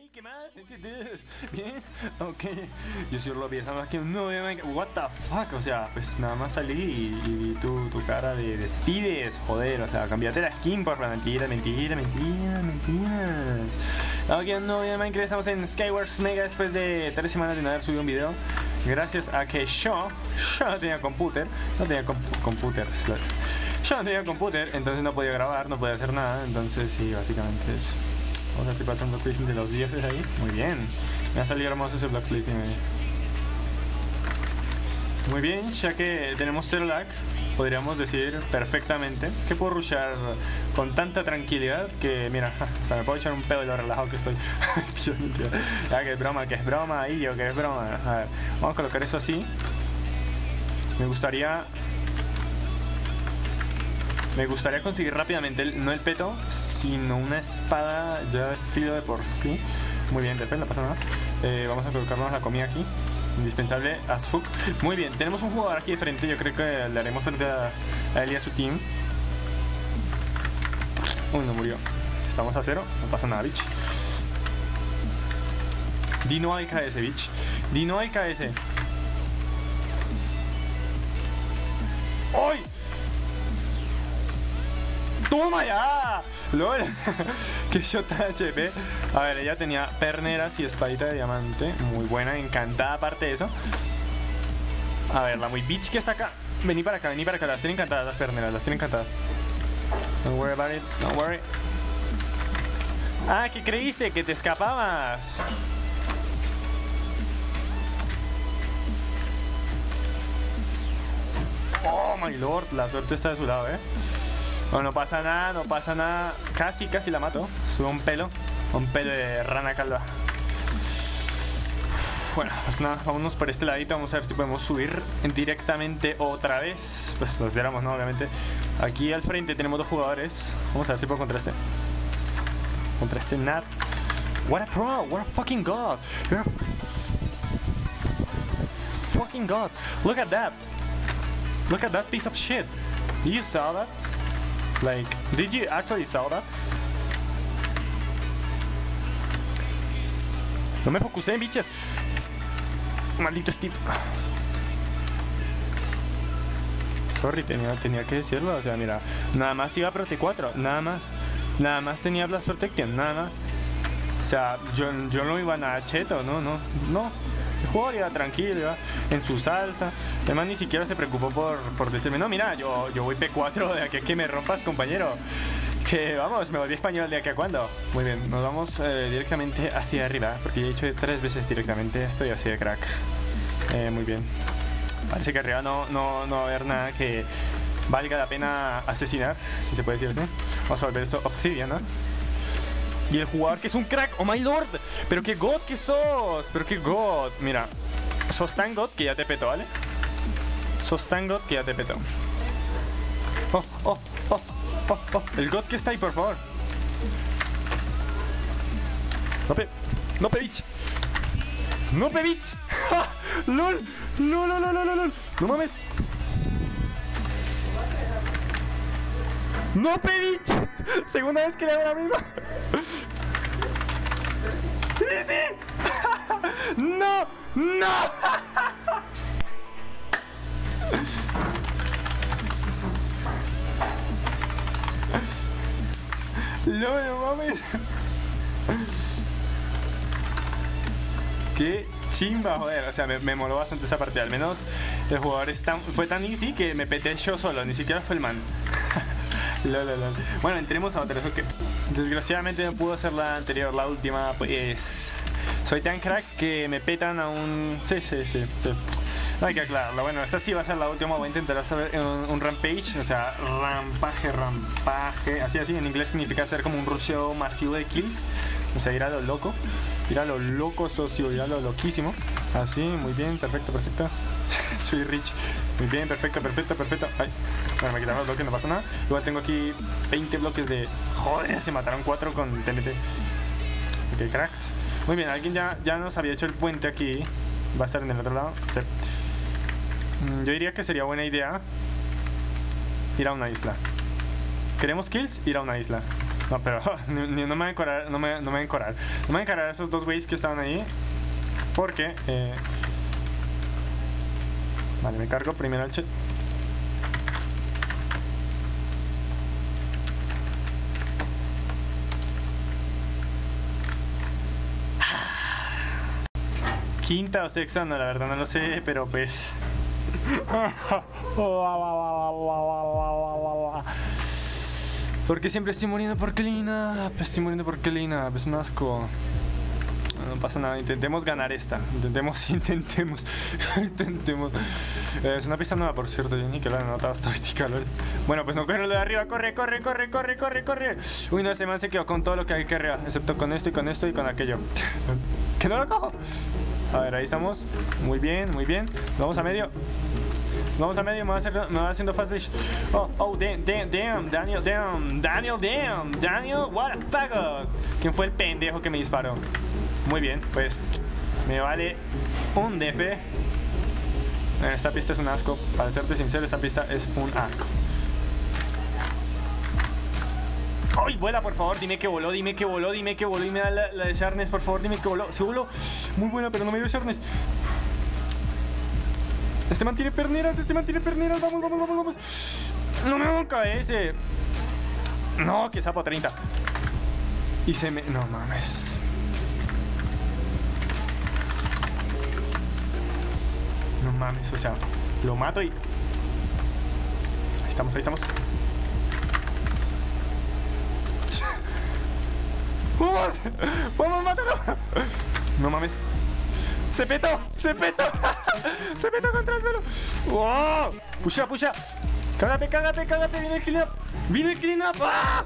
Hey, ¿qué más? Bien, ok. Yo soy Robbie, estamos aquí en un nuevo video. What the fuck, o sea, pues nada más salí y vi tu cara de Fides, joder, o sea, cambiate la skin por la mentiras. Aquí en un nuevo video de Minecraft, estamos en Skywars Mega después de 3 semanas de no haber subido un video. Gracias a que yo no tenía computer, yo no tenía computer, entonces no podía grabar, no podía hacer nada, entonces sí, básicamente eso. Vamos a ver si pasa un block placing de los 10 ahí. Muy bien. Me ha salido hermoso ese block placing ahí. Muy bien, ya que tenemos 0 lag, podríamos decir perfectamente que puedo rushear con tanta tranquilidad que, mira, hasta me puedo echar un pedo de lo relajado que estoy. Ya que es broma, ahí yo que es broma. A ver, vamos a colocar eso así. Me gustaría conseguir rápidamente, no el peto, sino una espada ya de filo de por sí. Muy bien, depende, no pasa nada. Vamos a colocarnos la comida aquí. Indispensable as fuck. Muy bien, tenemos un jugador aquí de frente. Yo creo que le haremos frente a él y a su team. Uy, no murió. Estamos a 0, no pasa nada, bitch. Dino al KS, bitch. Dino al KS. ¡Ay! ¡Toma ya! ¡Lol! ¡Qué shot HP! A ver, ella tenía perneras y espadita de diamante. Muy buena, encantada aparte de eso. A ver, la muy bitch que está acá. Vení para acá, las tienen encantadas las perneras, las tienen encantadas. Don't worry about it, don't worry. Ah, ¿qué creíste? Que te escapabas. Oh my lord, la suerte está de su lado, No, no pasa nada, Casi la mato. Sube un pelo de rana calva. Bueno, pues nada, vámonos por este ladito. Vamos a ver si podemos subir directamente otra vez. Pues los diéramos, ¿no? Obviamente. Aquí al frente tenemos 2 jugadores. Vamos a ver si puedo contra este. Contra este Nat. What a pro, what a fucking god. You're a fucking god. Look at that piece of shit. You saw that? Like, did you actually saw that? No me focusé, bichas. Maldito Steve. Sorry, tenía que decirlo. O sea, mira, nada más iba a Prote 4. Nada más tenía Blast Protection. Nada más. O sea, yo no iba nada cheto. No. El jugador iba tranquilo, iba en su salsa. Además ni siquiera se preocupó por decirme, no, mira, yo voy P4 de aquí a que me rompas, compañero. Que vamos, me volví español de aquí a cuándo. Muy bien, nos vamos directamente hacia arriba, porque ya he hecho 3 veces directamente. Estoy así de crack. Muy bien. Parece que arriba no va a haber nada que valga la pena asesinar, si se puede decir así. Vamos a volver esto Obsidian, ¿no? Y el jugador que es un crack, oh my lord. Pero qué god que sos. Pero qué god. Mira, sos tan god que ya te peto, ¿vale? Sos tan god que ya te peto. Oh. El god que está ahí, por favor. No pe bitch. LOL. No mames. No pe bitch. Segunda vez que le hago la misma. ¡Sí! ¡No! No mames. Qué chimba, joder. O sea, me moló bastante esa partida. Al menos el jugador fue tan easy que me peté yo solo. Ni siquiera fue el man. Lol. Bueno, entremos a otra. Eso que desgraciadamente no pudo hacer la anterior, la última. Pues soy tan crack que me petan a un... Sí. No hay que aclararlo. Bueno, esta sí va a ser la última. Voy a intentar hacer un rampage. O sea, rampaje. Así, en inglés significa hacer como un rusheo masivo de kills. O sea, ir a lo loco. Socio, ir a lo loquísimo. Así, muy bien, perfecto. Soy rich. Muy bien, perfecto. Ay, bueno, me quitaron los bloques, no pasa nada. Igual tengo aquí 20 bloques de... Joder, se mataron 4 con TNT. Ok, cracks. Muy bien, alguien ya nos había hecho el puente aquí. Va a estar en el otro lado. Sí. Yo diría que sería buena idea ir a una isla. ¿Queremos kills? Ir a una isla. No, pero no me voy a encorar, no me voy a encorar. No me voy a encarar a esos dos güeyes que estaban ahí. Porque, vale, me cargo primero al chat. Quinta o sexta, no, la verdad no lo sé, pero pues... Porque siempre estoy muriendo por Kelina. Estoy muriendo por Kelina, es un asco. No pasa nada, intentemos ganar esta. Intentemos. Es una pista nueva, por cierto. Yo ni que la he notado hasta ahorita, lol. Bueno, pues no corre lo de arriba. Corre. Uy, no, este man se quedó con todo lo que hay que arriba. Excepto con esto y con esto y con aquello. ¡Que no lo cojo! A ver, ahí estamos. Muy bien. Vamos a medio. Me va haciendo fast bitch. Oh, damn, Daniel, what the fuck. ¿Quién fue el pendejo que me disparó? Muy bien, pues me vale un DF. Esta pista es un asco. Para serte sincero, esta pista es un asco. ¡Ay, vuela, por favor! Dime que voló y me da la de Sharnes, por favor, dime que voló. Se voló. Muy buena, pero no me dio Sharnes. Este man tiene perneras, vamos. No me hago un KS. No, que sapo 30. Y se me... No mames. No mames, o sea, lo mato y... Ahí estamos. ¡Vamos, mátalo! No mames. ¡Se petó! ¡Se petó contra el suelo! ¡Wow! ¡Pusha! ¡Cágate! ¡Viene el clean up! ¡Ah!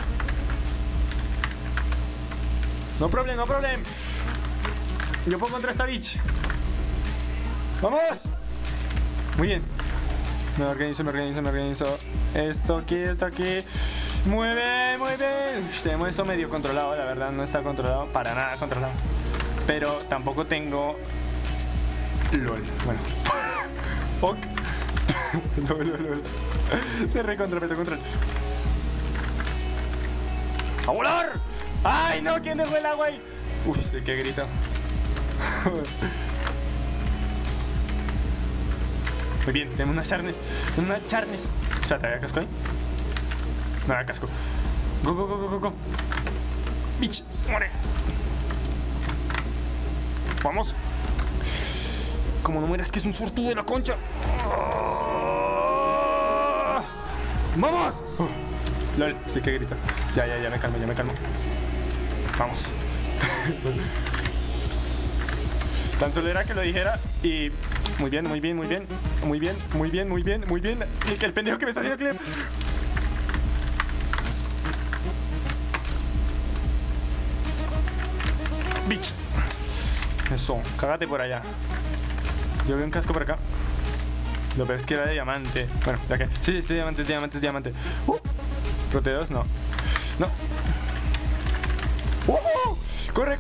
No problem. Yo puedo contra esta bitch. ¡Vamos! Muy bien. Me organizo. Esto aquí. Muy bien. Tenemos esto medio controlado, la verdad. No está controlado. Para nada controlado. Pero tampoco tengo... LOL. Bueno. Ok. LOL. Se recontrapetó control. ¡A volar! ¡Ay, no! ¿Quién dejó el agua ahí? Uf, ¿de qué grito? Muy bien, tenemos una charnes. Espérate, ¿había casco ahí? No había casco. Go. Bitch, muere. Vamos. Como no mueras, que es un sortudo de la concha. ¡Vamos! LOL, sí que grita. Ya me calmo. Vamos. Tan solo era que lo dijera y... Muy bien. Y que el pendejo que me está haciendo clip. Bitch. Eso, cágate por allá. Yo veo un casco por acá. Lo peor es que era de diamante. Bueno, ya que. Sí, es diamante. Proteos, no. Corre.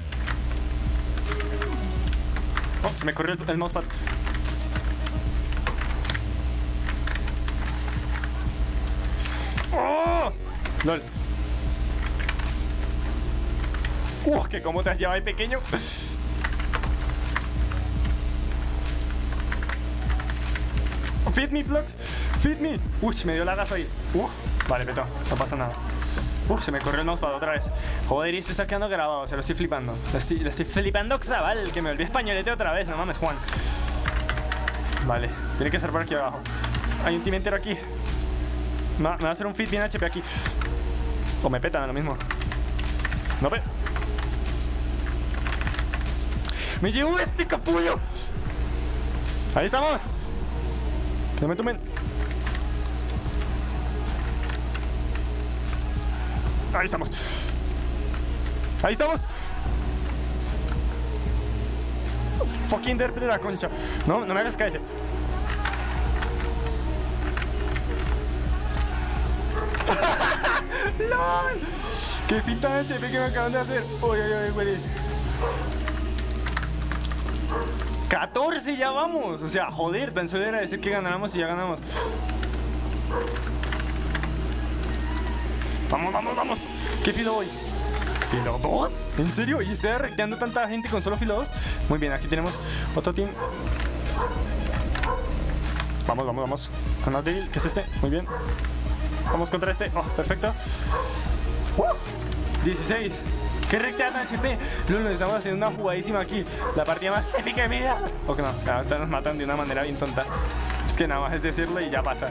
Oh, se me corrió el mousepad. ¡Oh! ¡Lol! ¡Que cómo te has llevado ahí, pequeño! ¡Feed me, Blocks! ¡Feed me! Me dio lagazo ahí. Vale, petó. No pasa nada. Se me corrió el mousepad otra vez. Joder, y esto está quedando grabado. Se lo estoy flipando. Lo estoy flipando, chaval. Que me volví españolete otra vez. No mames, Juan. Vale. Tiene que ser por aquí abajo. Hay un team entero aquí. Me va a hacer un feed bien HP aquí. O me petan, lo mismo. No pe... ¡Me llevó este capullo! ¡Ahí estamos! ¡Que no me tomen! ¡Ahí estamos! ¡Fucking derp de la concha! No me hagas caer. ¡Lol! ¡Qué pinta de HP que me acaban de hacer! ¡Oye, güey! 14 ya vamos. O sea, joder, tan solo era decir que ganáramos y ya ganamos. Vamos. ¿Qué filo voy? ¿Filo 2? ¿En serio? ¿Y estoy recteando tanta gente con solo filo 2? Muy bien, aquí tenemos otro team. Vamos, vamos, vamos. Más débil, ¿qué es este? Muy bien. Vamos contra este. Oh, perfecto. 16. ¡Qué recta tan HP! Lolo, estamos haciendo una jugadísima aquí. La partida más épica de mi vida. O que no, ahorita nos matan de una manera bien tonta. Es que nada más es decirlo y ya pasa.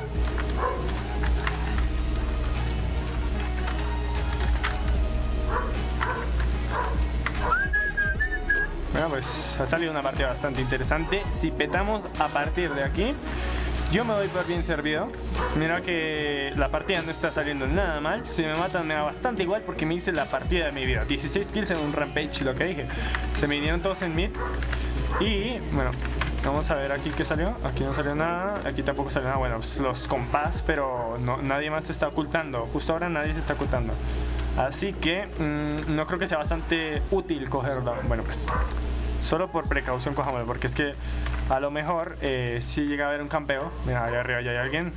Bueno, pues ha salido una partida bastante interesante. Si petamos a partir de aquí, yo me doy por bien servido. Mira que la partida no está saliendo nada mal. Si me matan me da bastante igual porque me hice la partida de mi vida. 16 kills en un rampage, lo que dije. Se me vinieron todos en mid. Y bueno, vamos a ver aquí qué salió. Aquí no salió nada, aquí tampoco salió nada. Bueno, pues los compás, pero no, nadie más se está ocultando. Justo ahora nadie se está ocultando. Así que no creo que sea bastante útil cogerlo. Bueno, pues solo por precaución cojámoslo, porque es que a lo mejor si llega a haber un campeo. Mira, allá arriba ya hay alguien.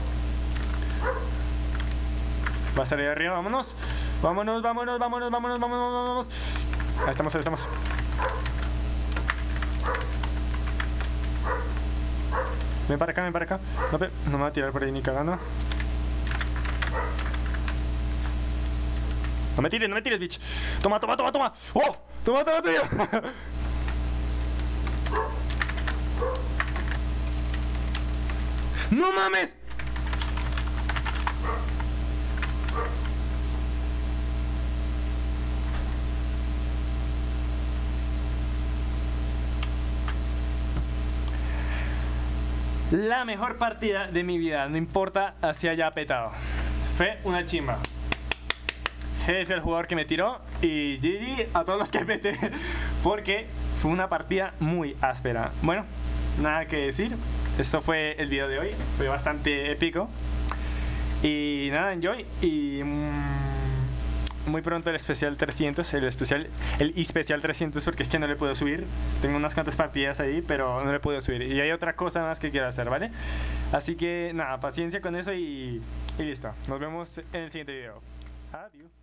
Va a salir de arriba, vámonos. Vámonos, vámonos, vámonos, vámonos, vámonos, vámonos. Ahí estamos, ahí estamos. Ven para acá, ven para acá. No me va a tirar por ahí ni cagando. No me tires, bitch. Toma, toma, toma, toma. ¡Oh! Toma, toma, toma. ¡No mames! La mejor partida de mi vida, no importa si haya petado. Fue una chimba. Jefe al jugador que me tiró y GG a todos los que peté, porque fue una partida muy áspera. Bueno, nada que decir. Esto fue el video de hoy. Fue bastante épico. Y nada, enjoy. Y muy pronto el especial 300, el especial 300, porque es que no le puedo subir. Tengo unas cuantas partidas ahí, pero no le puedo subir. Y hay otra cosa más que quiero hacer, ¿vale? Así que nada, paciencia con eso y listo. Nos vemos en el siguiente video. Adiós.